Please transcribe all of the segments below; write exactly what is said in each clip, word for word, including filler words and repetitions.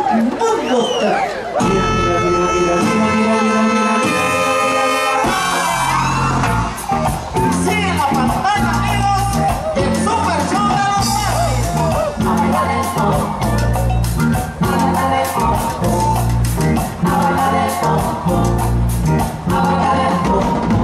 mundo. Mira, mira, mira, mira, mira, mira, mira, mira, mira. Sigue la pantalla, amigos, el super show de los Martins. A bailar esto, a bailar esto, a bailar esto, a bailar esto.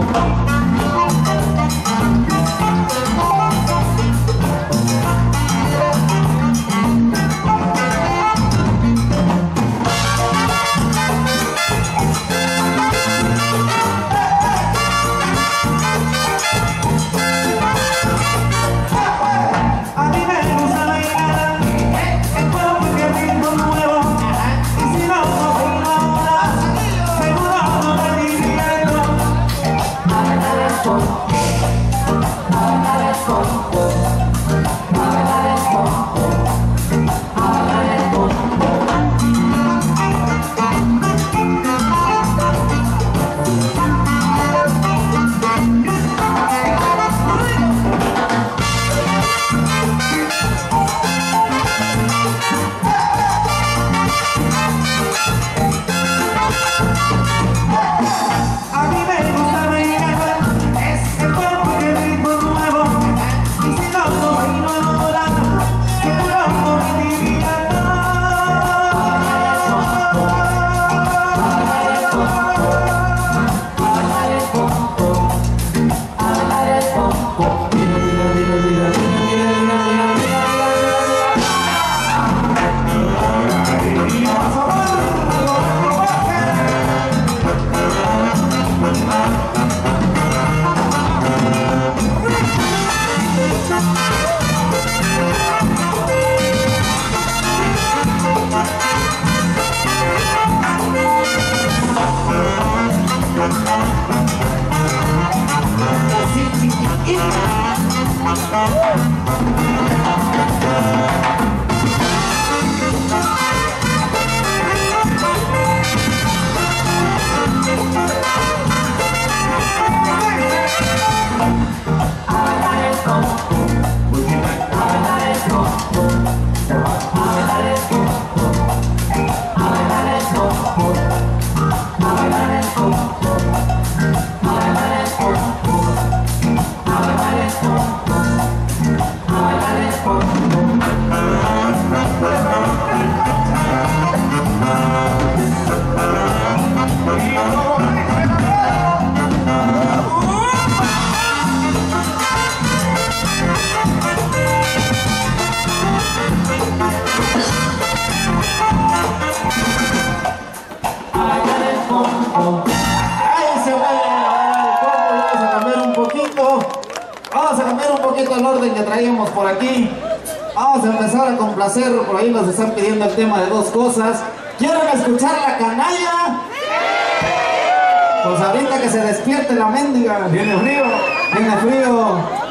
Vamos a cambiar un poquito el orden que traíamos por aquí. Vamos a empezar a complacer. Por ahí nos están pidiendo el tema de dos cosas. ¿Quieren escuchar la canalla? Pues ahorita que se despierte la mendiga. Viene frío. Viene frío.